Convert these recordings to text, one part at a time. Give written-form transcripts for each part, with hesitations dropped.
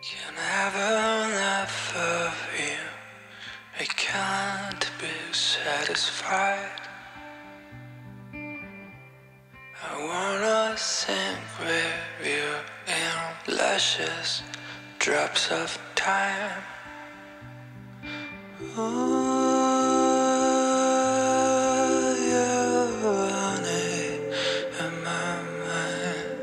Can never enough of you. I can't be satisfied. I wanna sink with you in lashes, drops of time. Oh, you honey in my mind.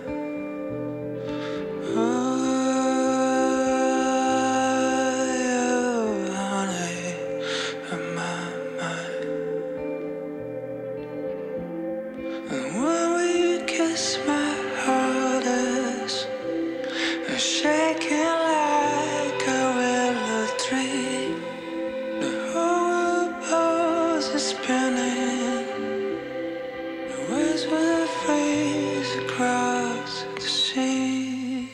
And when we kiss, my heart is shaking like a willow tree. The whole house is spinning. The waves will freeze across the sea.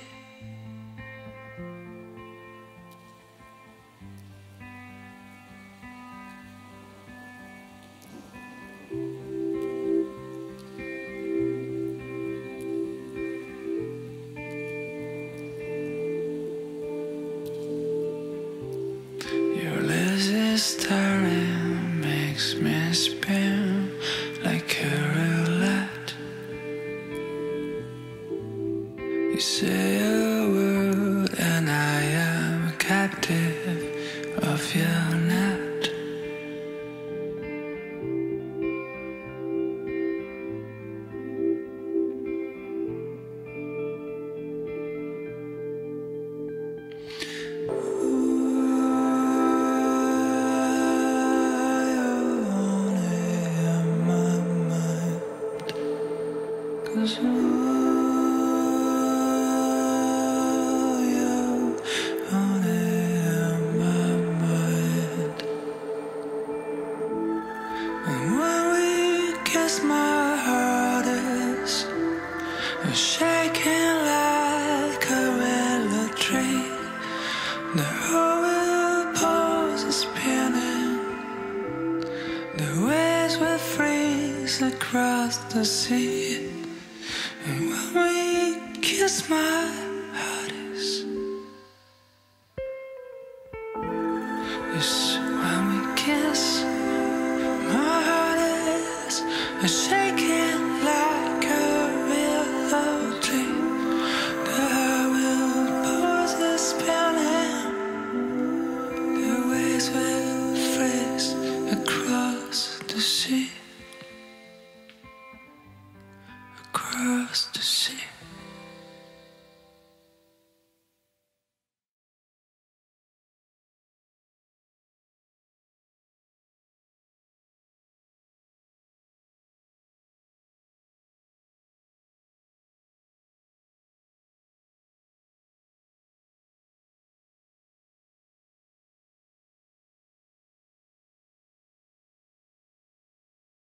Your lazy staring makes me spin like a roulette. You say a word and I am a captive of your net. Cause you only in my mind. And when we kiss, my heart is shaking like a willow tree. The whole pose is spinning. The waves will freeze across the sea. And when we kiss, my